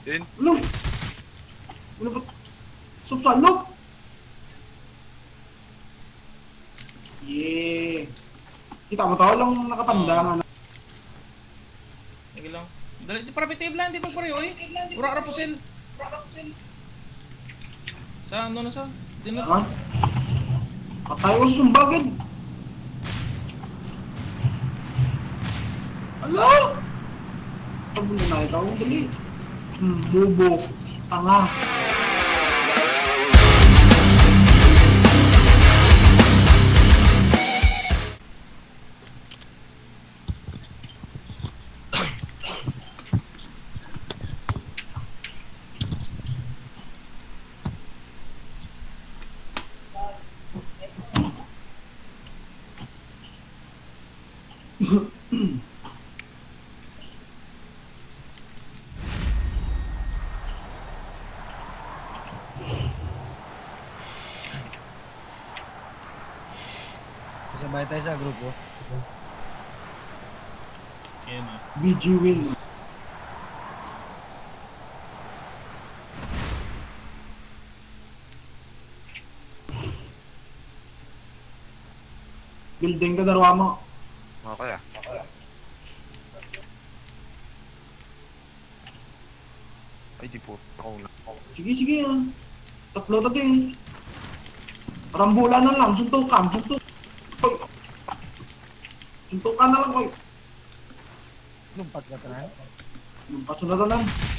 Din. Ano? Ano ba? Subsalok? Yeah. Kita mo to lang nakapandangan. Sige lang. Dali, para bitib lang, di pagpariyo eh. Ura-ara po sil. Sa ano na sa? Di na to. Patay ko sa sumbagin. Ala! Sabi na ikaw, dali. Bubo. Tanga. Sabay tayo sa grupo. Yan ah. BG win. Building ka darwa mo. Okay ah. Ay di po. Ako na. Sige, sige ah. Tatlo na din. Rambulan na lang, suntukan, suntukan. Suntukan na lang ko. Lumpas ka tanan. Lumpas na lang.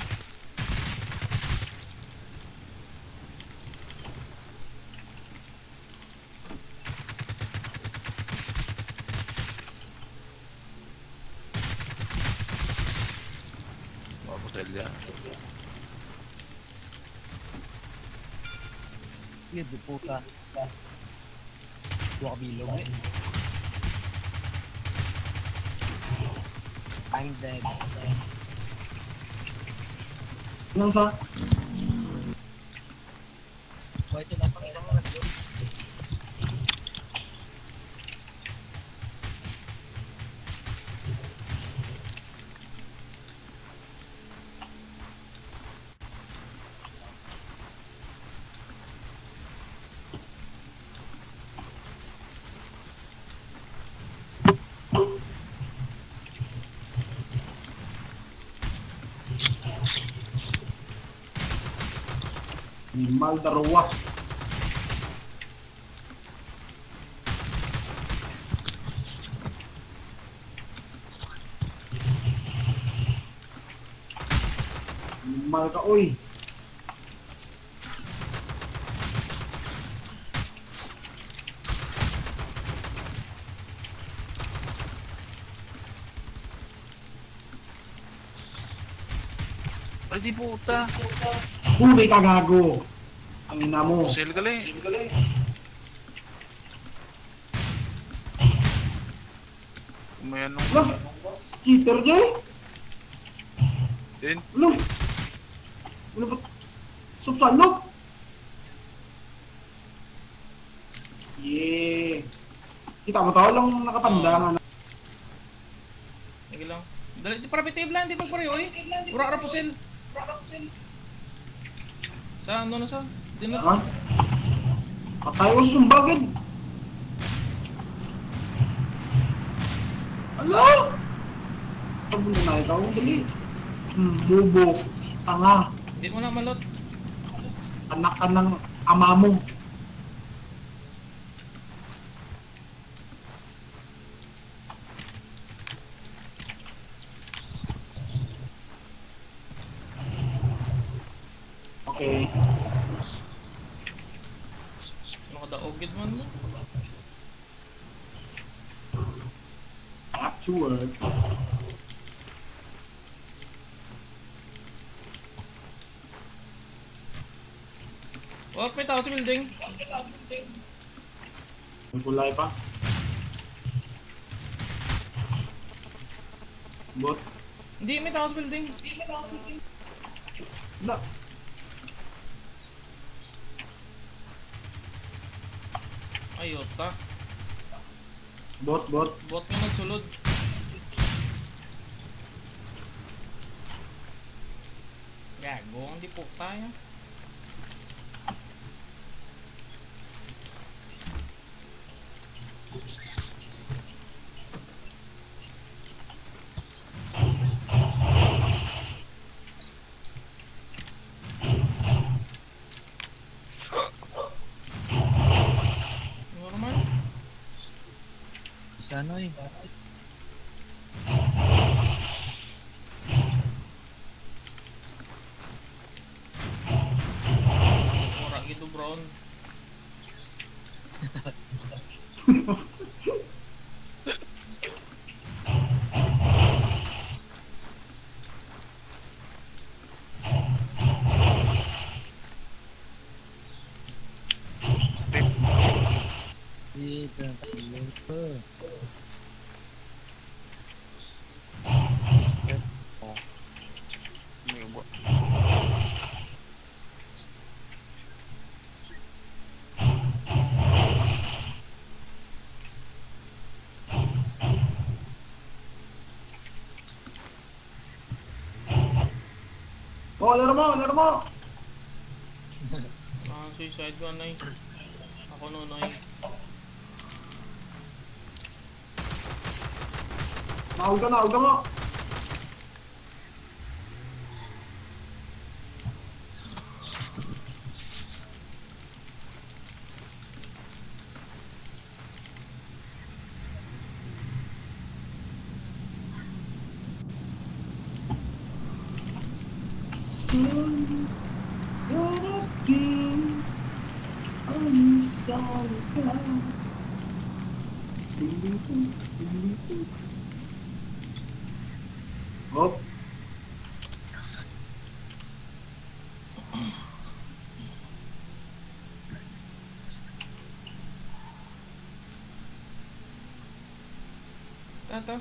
Hotel yan. Sige, di puta. Dua kabilog eh. I'm dead. Ano sa? So ito na pang isang oras yun. Mal darwa. Mal ka oy. Ay di puta. Huli ka gago. Ang ina mo. Sale ka lang. Umayan nung. Lah, cheater dyan. Din. Ano? Ano ba? Subsalok? Yeah. Kita mo to lang nakapandangan. Sige lang. Dali, para bitib lang, di pagpariyo eh. Ura-ara po sil. Sa ano na sa? Di na to. Patay ko sa sumbagin. Ala! Sabi na ikaw, dali. Bubo. Tanga. Di mo na malot. Anak ka ng ama mo. Okay. Nakadaogid man mo. Back to work. Oh, may tao sa building. May kulay pa. Bot. Hindi, may tao sa building. Na. Ayota. Bot, bot. Bot nga nagsulod. Gago, hindi po tayo. Normal. Sa ano eh. Ora gitu brown. Dito ang luto. Oh. May ubo. Oh, laro mo, laro mo. Ah, suicide ko anay. Ako nunoy. Nahuga mo. Hop. Tato.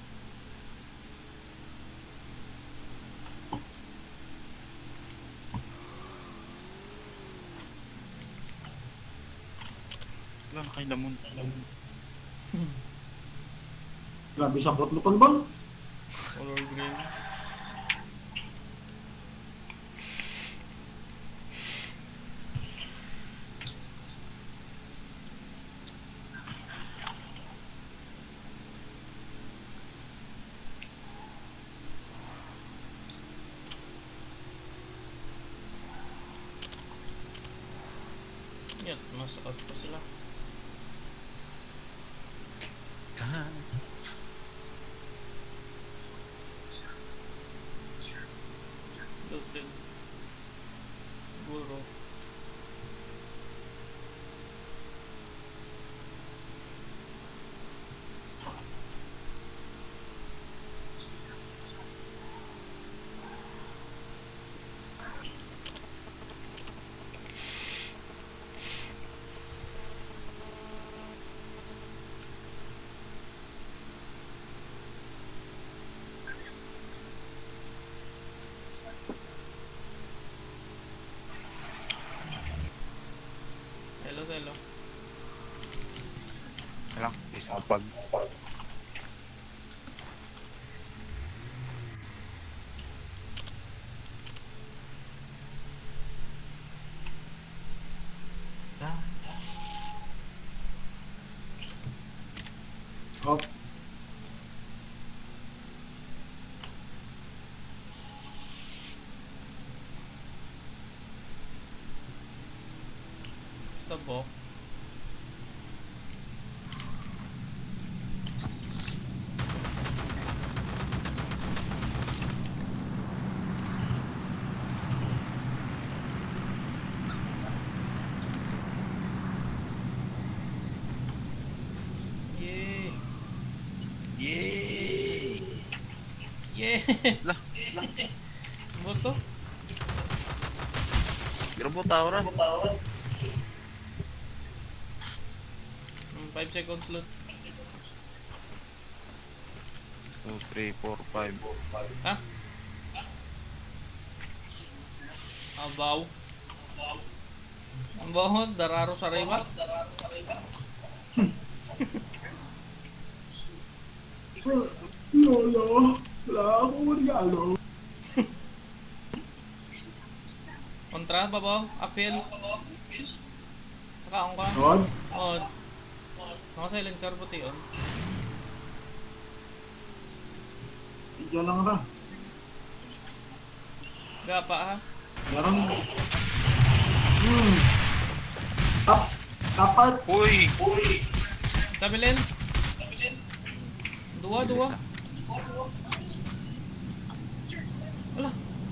Wala na kayo lamon. Grabe sa lutluton bang? Color green. Yan, nasa out pa sila. Looted. Siguro. Hello. Wala. Isang pag. Hop. Stop po. Yay! Yay! Yay! Lah. Boto? Pero po tao rin. 5 seconds lot. 2, 3, 4, 5. Ha? Abaw. Ang bahon, dararo sa riba. Lolo, wala akong regalo. Kontra, babaw, uphill. Saka ka. Rod. Od. Naka-silencer, puti on. Diyan lang ra. Gapa ha. Meron. Tap. Tapat. Uy! Sabilin. Dua. Wala.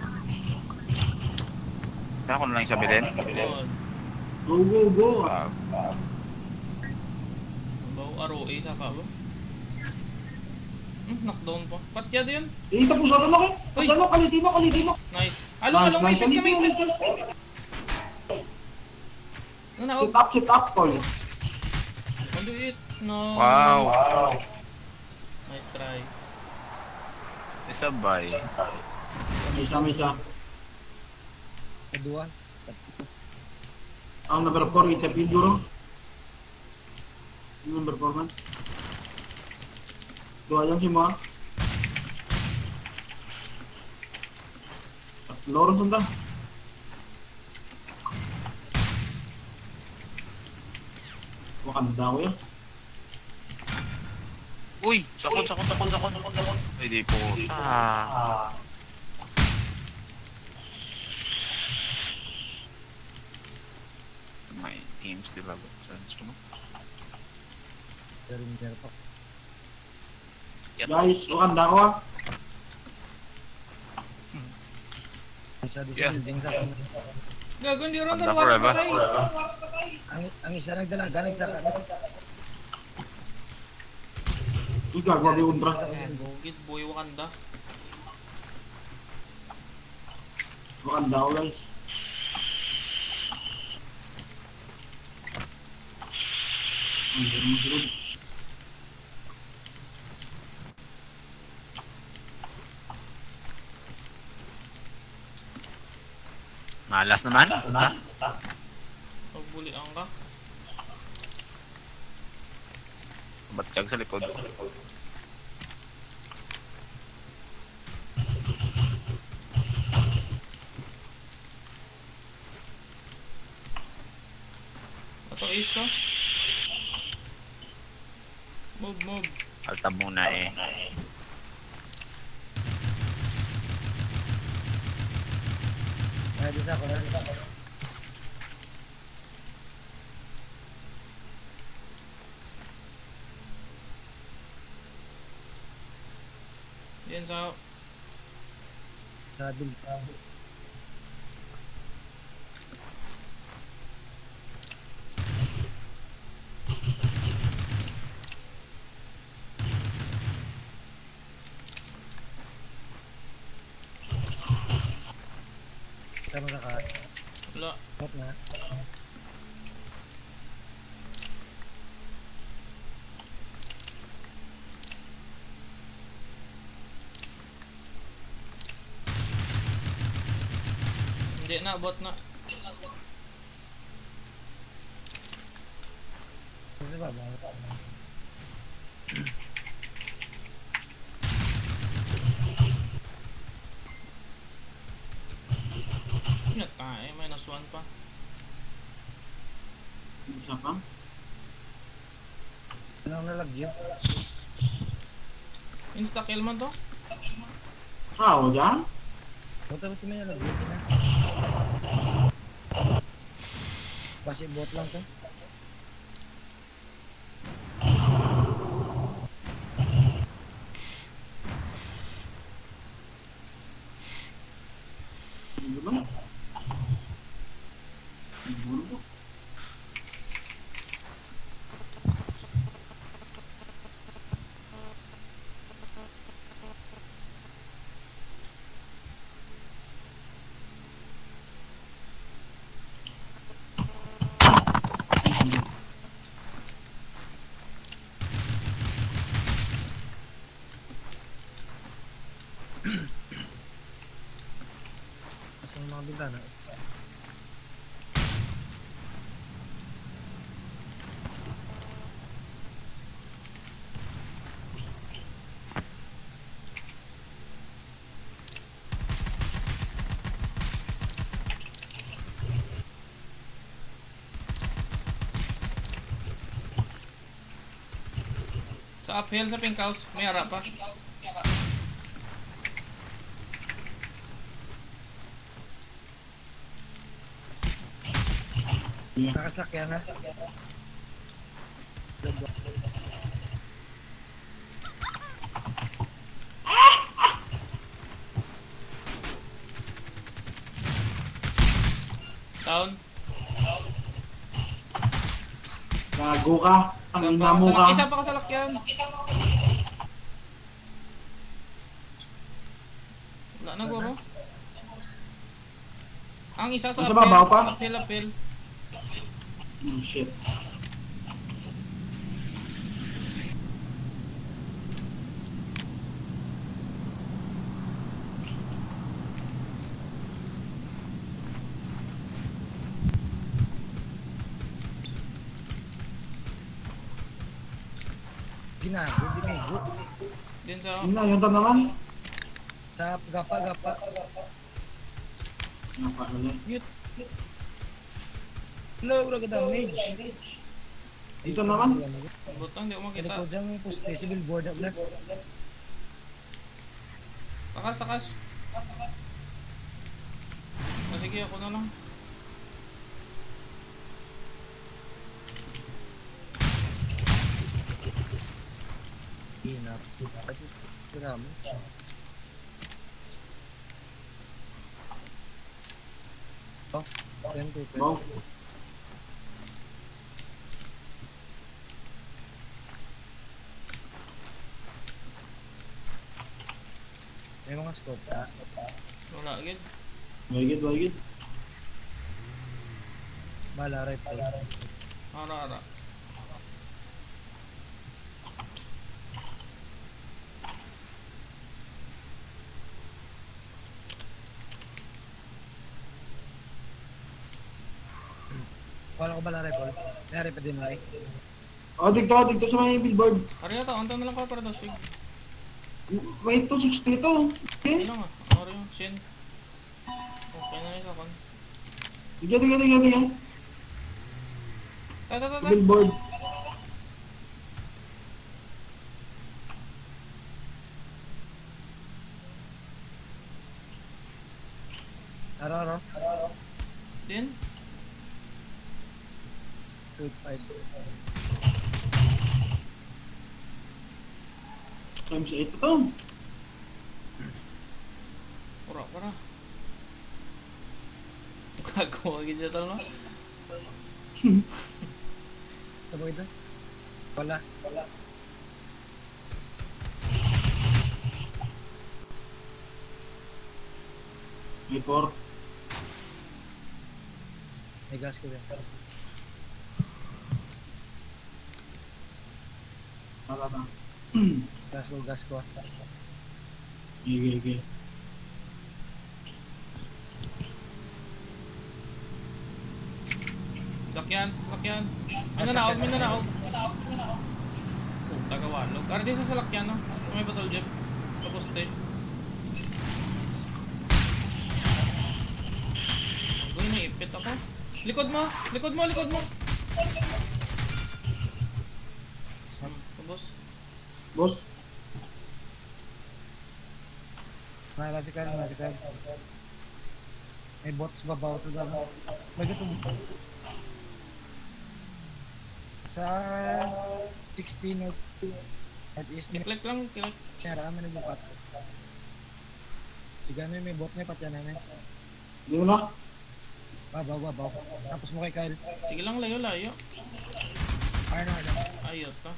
Kaya ako na lang sabihin. Od. Go. Baw, aro, isa ka ba? Knockdown pa. Patya din. Tapos ano lang eh. Uy. Ano, kalitino. Nice. Along, may pit kami. Ano na, Sit up, Paul. Maliit. No. Wow! Nice try. Isabay. Isa. Kedua. Ang number 4, itapin duro. Number 4 man. Dua yan semua. Lorong tentang. Wakanda ko ya. Uy! Sakot. Ay, di po. May teams, di ba? Saan mo? Perimeter pa. Guys, wakanda ko ah. Isa di Yeah. sa building sa Gago, hindi ron Panda dalawa forever. patay. ang isa nagdala galing sa Ika, gwabi undra. Git boy Wakanda. Wakanda ko guys. Malas naman. Pagbulian ka. Batsyag sa likod. Ito is to. Move. Alta muna eh. Ay, di sa ako na. Yan sa Sa building. Sama sa ka. wala. Hop na. Hindi na, bot na. Kasi ba? Ingat ka eh, -1 pa. Isa pa. Anong nalagyan? Insta-kill man to. Sao dyan? Buta ba si may nalagyan na? Basi bot lang to. Hindi ba? Siguro po. Kasi yung mga bintana. Sa uphill sa pink house, may ara pa. Nakasakyan na. Down. Gago ka. Ang ina mo ka. Isa pa kasalakyan. Wala na guro. Ang isa sa Sa babaw pa? Uphill. Oh, shit. Ginago, dinigo. Din sa Yun na, yun to naman. Sa gapa. Napakala. Mute. Hello, wala ka damage. Dito naman. butang, di ko Kaya makita. ko dyan yung post visible board up na. Takas. Sige, ako na lang. Hinap. Marami. Oh, 20. Wow. May mga scope ka. Wala agad. Wagid. Bala, rifle. Ara. Wala ko bala rifle. May rifle din na eh. Oh, dito sa may billboard. Ari ata, unta na lang ka para daw sig. May 260 to. Okay. Ano nga? Ano yung shin? Okay na isa kon. Tingnan. Ta. Sa billboard. Aro. Din. 2.5. Times 8 to. Para. Gagawa gid dito no. Ano ito? Wala. May 4. May gas ko din. Tama. Gas ko. Okay. Lakyan. Minanaog. Tagawalog. Ari din sa salakyan no. Sa may battle jeep. Sa poste. Uy, naipit ako. Likod mo. Boss. Boss. Nakasikal. May bots babaw to daw. Bagay ito. Sa 16 at is Click lang. Kaya may nagbukat. Sigano may bot may patya namin. Dito na. Babaw. Tapos mo kay Kyle. Sige lang, layo. Ano. Ayot to.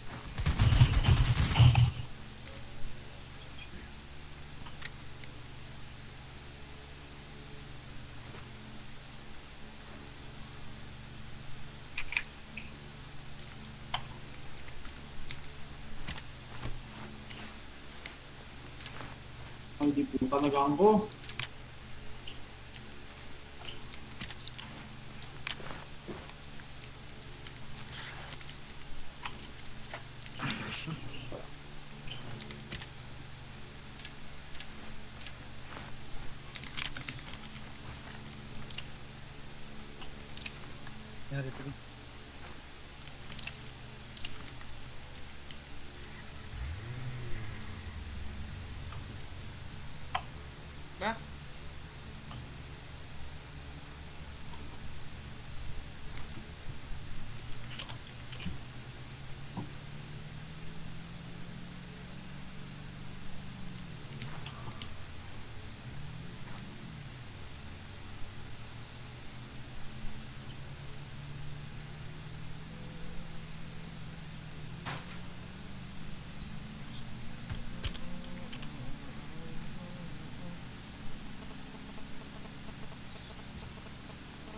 Ay, di puta nagaan ko.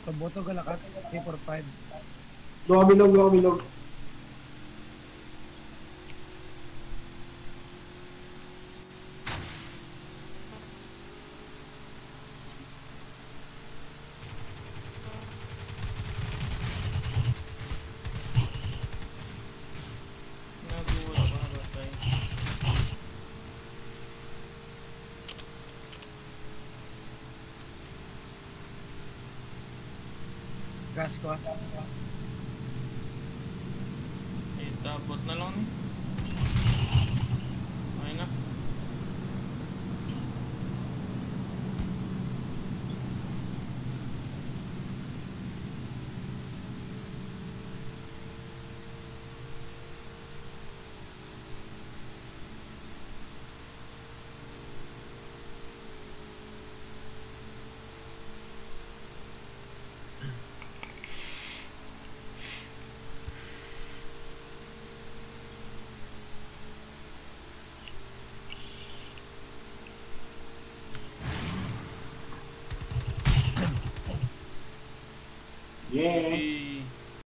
Paboto galakat, 345. Luwa bilog, luwa bilog. Naguwala ko na batay. Gas ko ah. Itabot na lang ni. Okay na. Yeah. Okay.